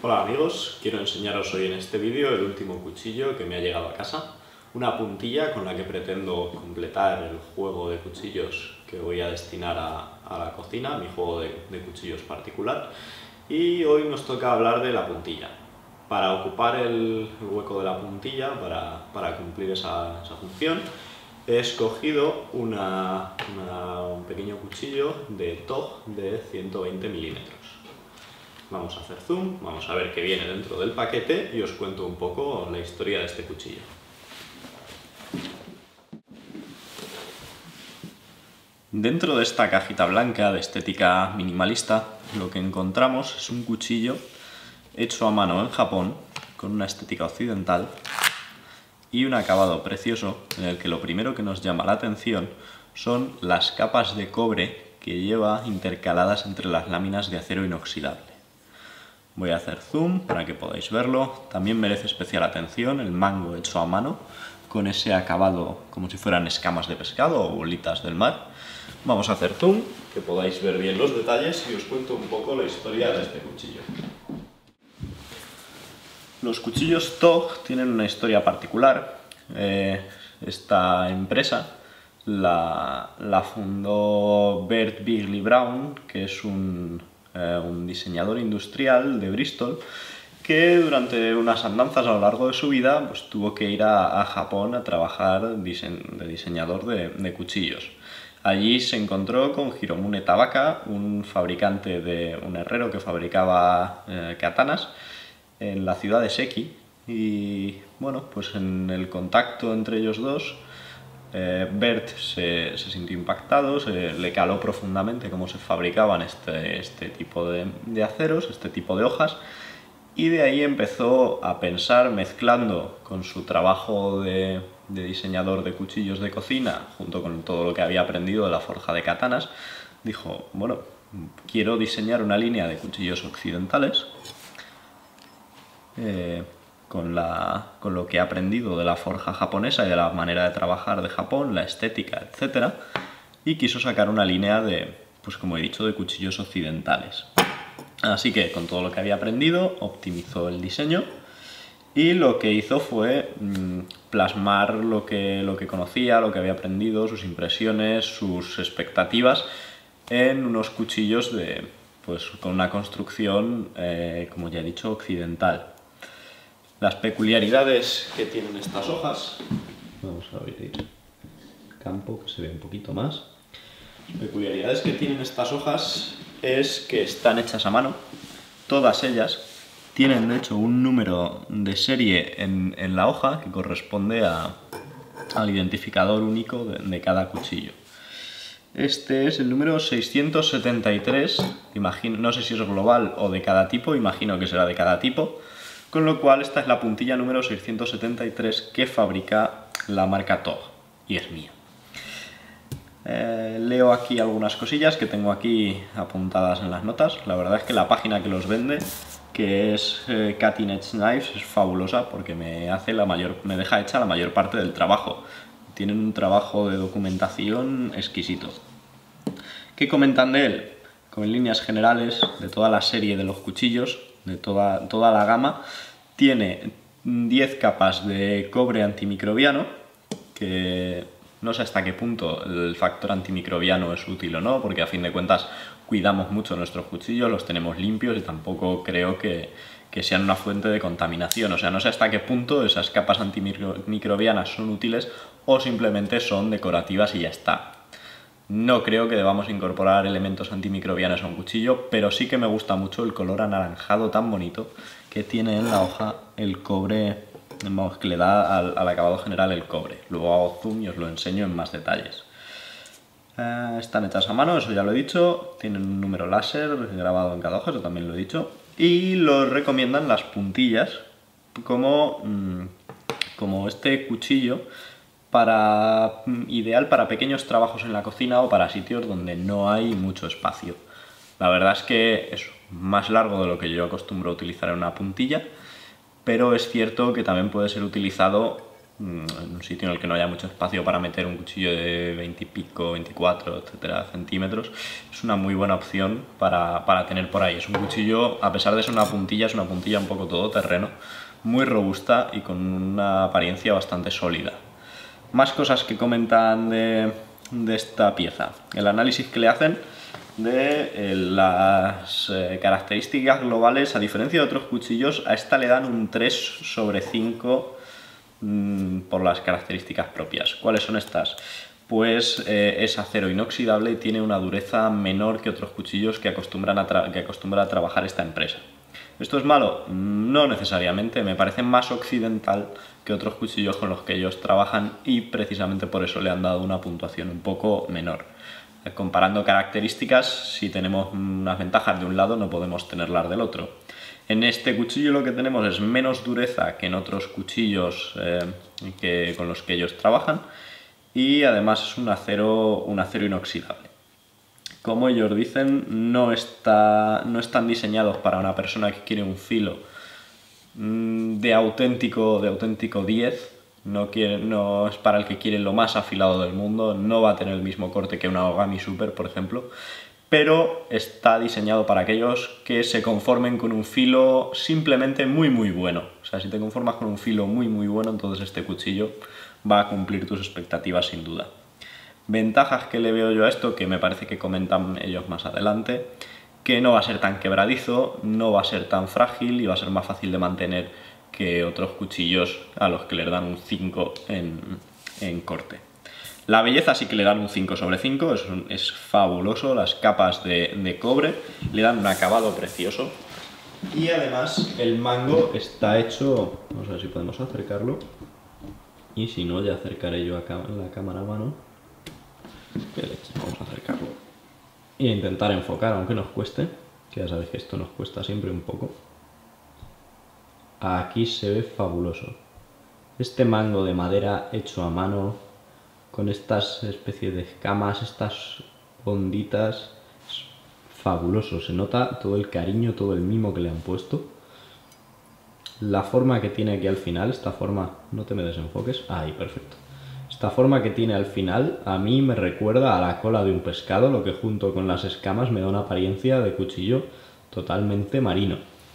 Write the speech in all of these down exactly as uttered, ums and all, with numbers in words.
Hola amigos, quiero enseñaros hoy en este vídeo el último cuchillo que me ha llegado a casa, una puntilla con la que pretendo completar el juego de cuchillos que voy a destinar a, a la cocina, mi juego de, de cuchillos particular, y hoy nos toca hablar de la puntilla. Para ocupar el, el hueco de la puntilla, para, para cumplir esa, esa función, he escogido una, una, un pequeño cuchillo de T O G de ciento veinte milímetros. Vamos a hacer zoom, vamos a ver qué viene dentro del paquete y os cuento un poco la historia de este cuchillo. Dentro de esta cajita blanca de estética minimalista, lo que encontramos es un cuchillo hecho a mano en Japón, con una estética occidental y un acabado precioso en el que lo primero que nos llama la atención son las capas de cobre que lleva intercaladas entre las láminas de acero inoxidable. Voy a hacer zoom para que podáis verlo. También merece especial atención el mango hecho a mano, con ese acabado como si fueran escamas de pescado o bolitas del mar. Vamos a hacer zoom, que podáis ver bien los detalles y os cuento un poco la historia de este cuchillo. Los cuchillos T O G tienen una historia particular. Eh, esta empresa la, la fundó Bert Bigley Brown, que es un, eh, un diseñador industrial de Bristol, que durante unas andanzas a lo largo de su vida pues, tuvo que ir a, a Japón a trabajar dise de diseñador de, de cuchillos. Allí se encontró con Hiromune Tabaka, un fabricante de un herrero que fabricaba eh, katanas en la ciudad de Seki, y bueno, pues en el contacto entre ellos dos, eh, Bert se, se sintió impactado, se le caló profundamente cómo se fabricaban este, este tipo de, de aceros, este tipo de hojas, y de ahí empezó a pensar, mezclando con su trabajo de, de diseñador de cuchillos de cocina, junto con todo lo que había aprendido de la forja de katanas, dijo, bueno, quiero diseñar una línea de cuchillos occidentales eh, con, la, con lo que he aprendido de la forja japonesa y de la manera de trabajar de Japón, la estética, etcétera, y quiso sacar una línea de, pues como he dicho, de cuchillos occidentales. Así que con todo lo que había aprendido, optimizó el diseño y lo que hizo fue mmm, plasmar lo que, lo que conocía, lo que había aprendido, sus impresiones, sus expectativas en unos cuchillos de, pues, con una construcción, eh, como ya he dicho, occidental. Las peculiaridades que tienen estas hojas, vamos a abrir el campo que se ve un poquito más. Las peculiaridades que tienen estas hojas es que están hechas a mano, todas ellas tienen de hecho un número de serie en, en la hoja que corresponde a, al identificador único de, de cada cuchillo. Este es el número seiscientos setenta y tres, imagino, no sé si es global o de cada tipo, imagino que será de cada tipo, con lo cual esta es la puntilla número seiscientos setenta y tres que fabrica la marca T O G y es mía. Eh, leo aquí algunas cosillas que tengo aquí apuntadas en las notas. La verdad es que la página que los vende, que es eh, Cutting Edge Knives, es fabulosa porque me, hace la mayor, me deja hecha la mayor parte del trabajo. Tienen un trabajo de documentación exquisito. ¿Qué comentan de él? Como en líneas generales, de toda la serie de los cuchillos, de toda, toda la gama, tiene diez capas de cobre antimicrobiano, que no sé hasta qué punto el factor antimicrobiano es útil o no, porque a fin de cuentas cuidamos mucho nuestros cuchillos, los tenemos limpios y tampoco creo que, que sean una fuente de contaminación. O sea, no sé hasta qué punto esas capas antimicrobianas son útiles o simplemente son decorativas y ya está. No creo que debamos incorporar elementos antimicrobianos a un cuchillo, pero sí que me gusta mucho el color anaranjado tan bonito que tiene en la hoja el cobre, vamos, que le da al, al acabado general el cobre. Luego hago zoom y os lo enseño en más detalles. Eh, están hechas a mano, eso ya lo he dicho. Tienen un número láser grabado en cada hoja, eso también lo he dicho. Y los recomiendan las puntillas como, mmm, como este cuchillo para, ideal para pequeños trabajos en la cocina o para sitios donde no hay mucho espacio. La verdad es que es más largo de lo que yo acostumbro a utilizar en una puntilla, pero es cierto que también puede ser utilizado en un sitio en el que no haya mucho espacio para meter un cuchillo de veinte y pico, veinticuatro, etcétera, centímetros, es una muy buena opción para, para tener por ahí. Es un cuchillo, a pesar de ser una puntilla, es una puntilla un poco todoterreno, muy robusta y con una apariencia bastante sólida. Más cosas que comentan de, de esta pieza. El análisis que le hacen de eh, las eh, características globales, a diferencia de otros cuchillos, a esta le dan un tres sobre cinco mmm, por las características propias. ¿Cuáles son estas? Pues eh, es acero inoxidable y tiene una dureza menor que otros cuchillos que acostumbran a, que acostumbra a trabajar esta empresa. ¿Esto es malo? No necesariamente, me parece más occidental que otros cuchillos con los que ellos trabajan y precisamente por eso le han dado una puntuación un poco menor. Comparando características, si tenemos unas ventajas de un lado no podemos tenerlas del otro. En este cuchillo lo que tenemos es menos dureza que en otros cuchillos eh, que, con los que ellos trabajan y además es un acero, un acero inoxidable. Como ellos dicen, no, está, no están diseñados para una persona que quiere un filo de auténtico, de auténtico diez, no, quiere, no es para el que quiere lo más afilado del mundo, no va a tener el mismo corte que una Ogami Super, por ejemplo, pero está diseñado para aquellos que se conformen con un filo simplemente muy muy bueno. O sea, si te conformas con un filo muy muy bueno, entonces este cuchillo va a cumplir tus expectativas sin duda. Ventajas que le veo yo a esto, que me parece que comentan ellos más adelante, que no va a ser tan quebradizo, no va a ser tan frágil y va a ser más fácil de mantener que otros cuchillos a los que les dan un cinco en, en corte. La belleza sí que le dan un cinco sobre cinco, es, un, es fabuloso, las capas de, de cobre le dan un acabado precioso y además el mango está hecho, vamos a ver si podemos acercarlo y si no ya acercaré yo acá en la cámara a mano. ¿Qué leche? Vamos a acercarlo e intentar enfocar, aunque nos cueste, que ya sabéis que esto nos cuesta siempre un poco. Aquí se ve fabuloso. Este mango de madera hecho a mano, con estas especies de escamas, estas onditas, es fabuloso. Se nota todo el cariño, todo el mimo que le han puesto. La forma que tiene aquí al final, esta forma, no te me desenfoques, ahí, perfecto. Esta forma que tiene al final a mí me recuerda a la cola de un pescado, lo que junto con las escamas me da una apariencia de cuchillo totalmente marino.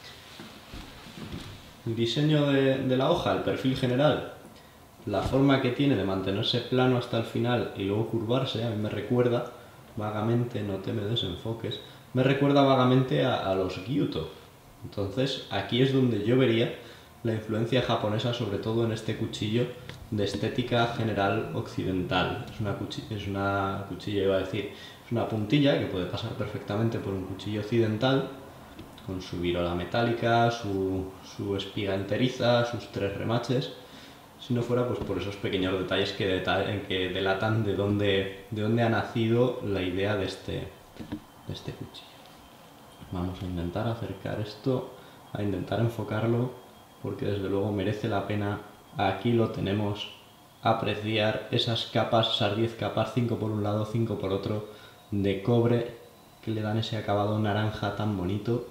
El diseño de, de la hoja, el perfil general, la forma que tiene de mantenerse plano hasta el final y luego curvarse, a mí me recuerda vagamente, no te me desenfoques, me recuerda vagamente a, a los gyuto. Entonces aquí es donde yo vería la influencia japonesa, sobre todo en este cuchillo de estética general occidental. Es una cuchilla, es una cuchilla, iba a decir, es una puntilla que puede pasar perfectamente por un cuchillo occidental, con su virola metálica, su, su espiga enteriza, sus tres remaches, si no fuera pues por esos pequeños detalles que, detall que delatan de dónde, de dónde ha nacido la idea de este, de este cuchillo. Vamos a intentar acercar esto, a intentar enfocarlo, porque desde luego merece la pena. Aquí lo tenemos, apreciar esas capas, esas diez capas, cinco por un lado, cinco por otro, de cobre, que le dan ese acabado naranja tan bonito.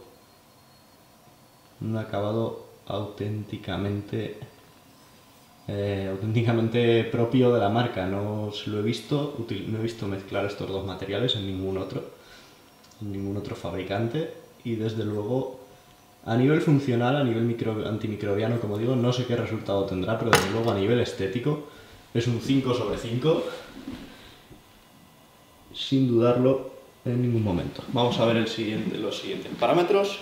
Un acabado auténticamente, eh, auténticamente propio de la marca. No se lo he visto, no he visto mezclar estos dos materiales en ningún otro, en ningún otro fabricante, y desde luego a nivel funcional, a nivel micro, antimicrobiano, como digo, no sé qué resultado tendrá, pero desde luego a nivel estético es un cinco sobre cinco, sin dudarlo en ningún momento. Vamos a ver el siguiente, los siguientes parámetros.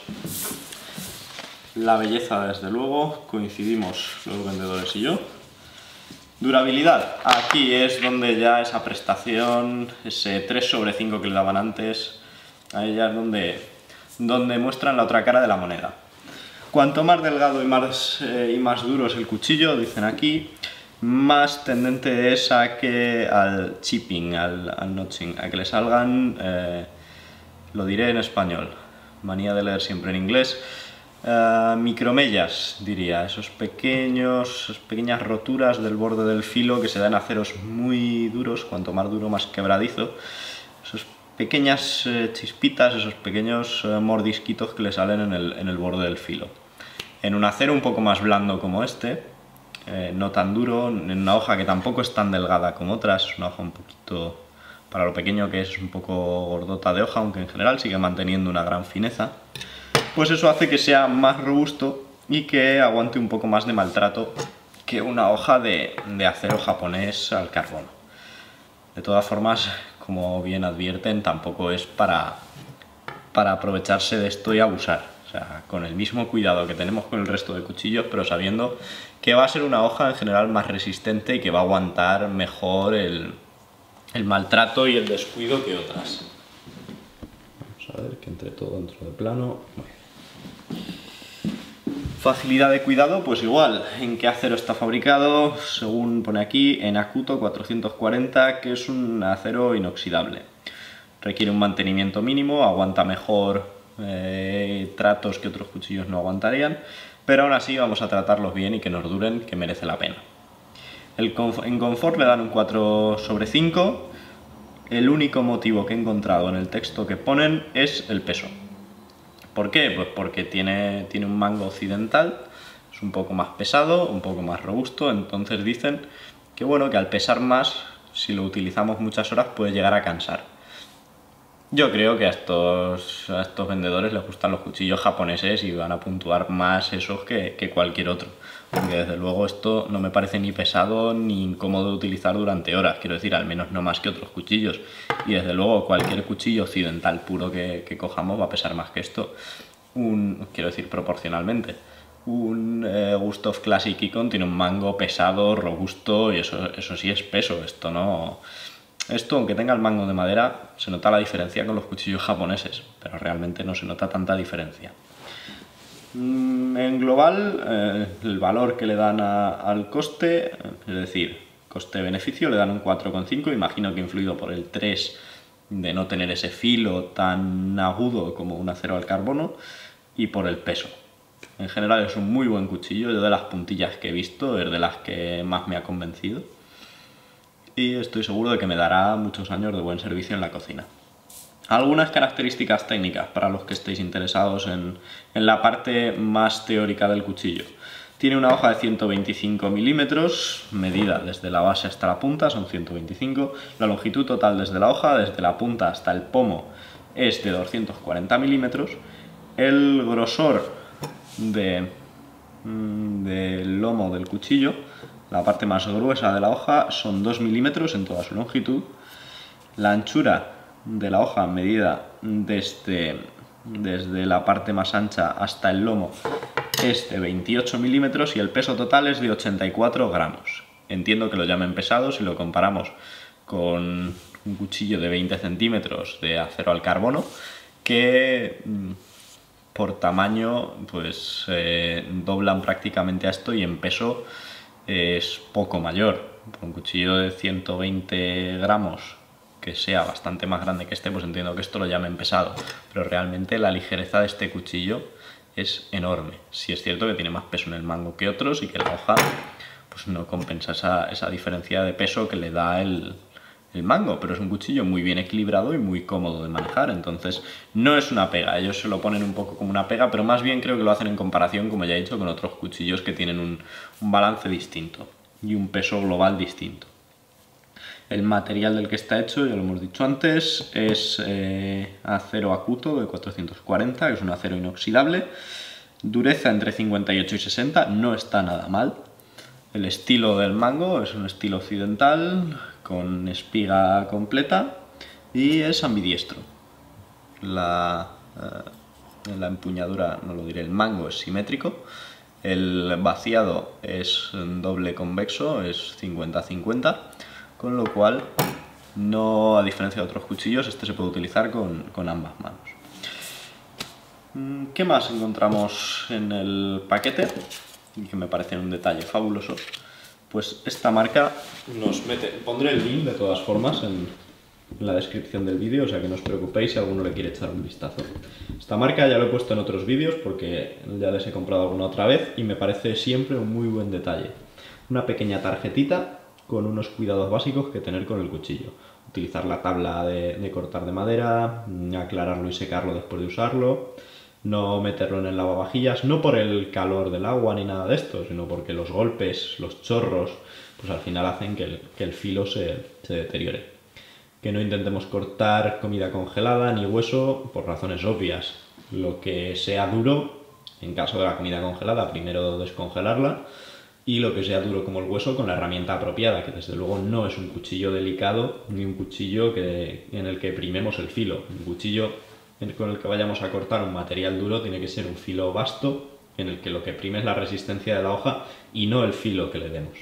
La belleza, desde luego, coincidimos los vendedores y yo. Durabilidad, aquí es donde ya esa prestación, ese tres sobre cinco que le daban antes, ahí ya es donde, donde muestran la otra cara de la moneda. Cuanto más delgado y más, eh, y más duro es el cuchillo, dicen aquí, más tendente es a que al chipping, al, al notching, a que le salgan, eh, lo diré en español, manía de leer siempre en inglés, Uh, micromellas, diría, esos pequeños, esas pequeñas roturas del borde del filo que se dan en aceros muy duros, cuanto más duro más quebradizo, esas pequeñas eh, chispitas, esos pequeños eh, mordisquitos que le salen en el, en el borde del filo. En un acero un poco más blando como este, eh, no tan duro, en una hoja que tampoco es tan delgada como otras, es una hoja un poquito, para lo pequeño que es, un poco gordota de hoja, aunque en general sigue manteniendo una gran fineza, pues eso hace que sea más robusto y que aguante un poco más de maltrato que una hoja de, de acero japonés al carbono. De todas formas, como bien advierten, tampoco es para, para aprovecharse de esto y abusar. O sea, con el mismo cuidado que tenemos con el resto de cuchillos, pero sabiendo que va a ser una hoja en general más resistente y que va a aguantar mejor el, el maltrato y el descuido que otras. Vamos a ver que entre todo dentro de plano. Facilidad de cuidado, pues igual. ¿En qué acero está fabricado? Según pone aquí, en Akuto cuatrocientos cuarenta, que es un acero inoxidable. Requiere un mantenimiento mínimo, aguanta mejor eh, tratos que otros cuchillos no aguantarían, pero aún así vamos a tratarlos bien y que nos duren, que merece la pena. El conf en confort le dan un cuatro sobre cinco. El único motivo que he encontrado en el texto que ponen es el peso. ¿Por qué? Pues porque tiene, tiene un mango occidental, es un poco más pesado, un poco más robusto, entonces dicen que bueno, que al pesar más, si lo utilizamos muchas horas puede llegar a cansar. Yo creo que a estos, a estos vendedores les gustan los cuchillos japoneses y van a puntuar más esos que, que cualquier otro. Porque desde luego esto no me parece ni pesado ni incómodo de utilizar durante horas, quiero decir, al menos no más que otros cuchillos. Y desde luego cualquier cuchillo occidental puro que, que cojamos va a pesar más que esto, un, quiero decir proporcionalmente. Un eh, Gustov Classic Icon tiene un mango pesado, robusto y eso, eso sí es peso, esto no... Esto, aunque tenga el mango de madera, se nota la diferencia con los cuchillos japoneses, pero realmente no se nota tanta diferencia. En global, eh, el valor que le dan a, al coste, es decir, coste-beneficio, le dan un cuatro coma cinco, imagino que influido por el tres de no tener ese filo tan agudo como un acero al carbono, y por el peso. En general es un muy buen cuchillo, yo de las puntillas que he visto es de las que más me ha convencido. Y estoy seguro de que me dará muchos años de buen servicio en la cocina. Algunas características técnicas para los que estéis interesados en, en la parte más teórica del cuchillo. Tiene una hoja de ciento veinticinco milímetros, medida desde la base hasta la punta, son ciento veinticinco. La longitud total desde la hoja, desde la punta hasta el pomo, es de doscientos cuarenta milímetros. El grosor de, del lomo del cuchillo, la parte más gruesa de la hoja, son dos milímetros en toda su longitud. La anchura de la hoja, medida desde, desde la parte más ancha hasta el lomo, es de veintiocho milímetros y el peso total es de ochenta y cuatro gramos. Entiendo que lo llamen pesado si lo comparamos con un cuchillo de veinte centímetros de acero al carbono, que por tamaño pues eh, doblan prácticamente a esto y en peso es poco mayor. Un cuchillo de ciento veinte gramos que sea bastante más grande que este, pues entiendo que esto lo llamen pesado, pero realmente la ligereza de este cuchillo es enorme. Sí es cierto que tiene más peso en el mango que otros y que la hoja pues no compensa esa, esa diferencia de peso que le da el, el mango, pero es un cuchillo muy bien equilibrado y muy cómodo de manejar, entonces no es una pega. Ellos se lo ponen un poco como una pega, pero más bien creo que lo hacen en comparación, como ya he dicho, con otros cuchillos que tienen un, un balance distinto y un peso global distinto. El material del que está hecho, ya lo hemos dicho antes, es eh, acero Akuto de cuatrocientos cuarenta, que es un acero inoxidable. Dureza entre cincuenta y ocho y sesenta, no está nada mal. El estilo del mango es un estilo occidental, con espiga completa y es ambidiestro. La, eh, la empuñadura, no lo diré, el mango es simétrico. El vaciado es doble convexo, es cincuenta cincuenta. Con lo cual, no, a diferencia de otros cuchillos, este se puede utilizar con, con ambas manos. ¿Qué más encontramos en el paquete? Y que me parece un detalle fabuloso. Pues esta marca nos mete... Pondré el link de todas formas en, en la descripción del vídeo, o sea que no os preocupéis si alguno le quiere echar un vistazo. Esta marca ya lo he puesto en otros vídeos porque ya les he comprado alguna otra vez y me parece siempre un muy buen detalle. Una pequeña tarjetita con unos cuidados básicos que tener con el cuchillo. Utilizar la tabla de, de cortar de madera, aclararlo y secarlo después de usarlo, no meterlo en el lavavajillas, no por el calor del agua ni nada de esto, sino porque los golpes, los chorros, pues al final hacen que el, que el filo se, se deteriore. Que no intentemos cortar comida congelada ni hueso por razones obvias. Lo que sea duro, en caso de la comida congelada, primero descongelarla, y lo que sea duro como el hueso con la herramienta apropiada, que desde luego no es un cuchillo delicado ni un cuchillo que, en el que primemos el filo. Un cuchillo con el que vayamos a cortar un material duro tiene que ser un filo vasto en el que lo que prime es la resistencia de la hoja y no el filo que le demos.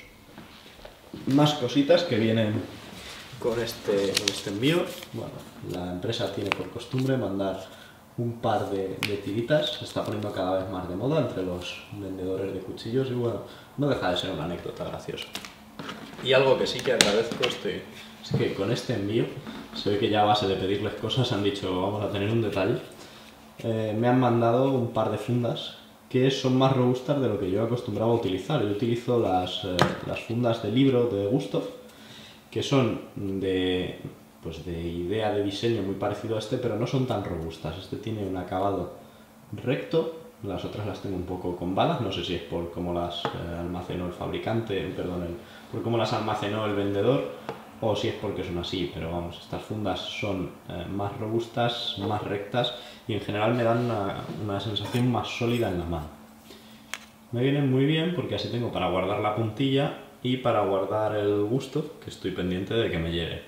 Más cositas que vienen con este, con este envío. Bueno, la empresa tiene por costumbre mandar un par de, de tiritas, se está poniendo cada vez más de moda entre los vendedores de cuchillos y bueno, no deja de ser una anécdota graciosa. Y algo que sí que agradezco este, es que con este envío, se ve que ya a base de pedirles cosas han dicho vamos a tener un detalle. Eh, me han mandado un par de fundas que son más robustas de lo que yo acostumbraba a utilizar. Yo utilizo las, eh, las fundas de libro de Gustov, que son de, pues de idea de diseño muy parecido a este, pero no son tan robustas. Este tiene un acabado recto, las otras las tengo un poco con balas, no sé si es por cómo las eh, almacenó el fabricante, perdón, el, por cómo las almacenó el vendedor, o si es porque son así, pero vamos, estas fundas son eh, más robustas, más rectas y en general me dan una, una sensación más sólida en la mano. Me vienen muy bien porque así tengo para guardar la puntilla y para guardar el Gustov, que estoy pendiente de que me llegue.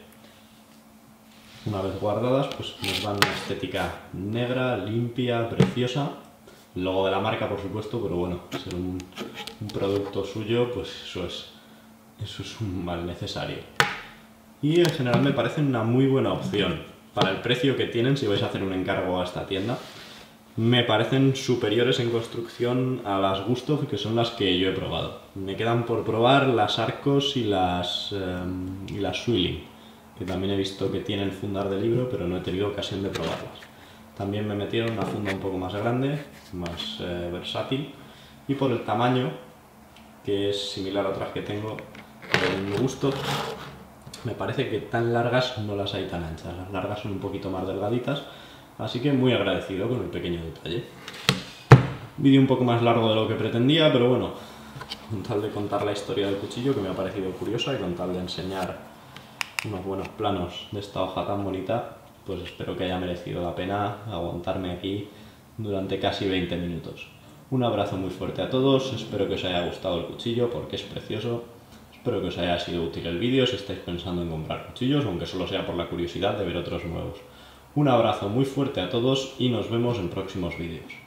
Una vez guardadas, pues nos dan una estética negra, limpia, preciosa. El logo de la marca, por supuesto, pero bueno, ser un, un producto suyo, pues eso es, eso es un mal necesario. Y en general me parecen una muy buena opción. Para el precio que tienen, si vais a hacer un encargo a esta tienda, me parecen superiores en construcción a las Gustov, que son las que yo he probado. Me quedan por probar las Arcos y las, eh, y las Swilling, que también he visto que tienen fundar de libro, pero no he tenido ocasión de probarlas. También me metieron una funda un poco más grande, más eh, versátil, y por el tamaño, que es similar a otras que tengo del Gustov, me parece que tan largas no las hay tan anchas. Las largas son un poquito más delgaditas, así que muy agradecido con el pequeño detalle. Vídeo un poco más largo de lo que pretendía, pero bueno, con tal de contar la historia del cuchillo, que me ha parecido curiosa, y con tal de enseñar unos buenos planos de esta hoja tan bonita, pues espero que haya merecido la pena aguantarme aquí durante casi veinte minutos. Un abrazo muy fuerte a todos, espero que os haya gustado el cuchillo porque es precioso. Espero que os haya sido útil el vídeo si estáis pensando en comprar cuchillos, aunque solo sea por la curiosidad de ver otros nuevos. Un abrazo muy fuerte a todos y nos vemos en próximos vídeos.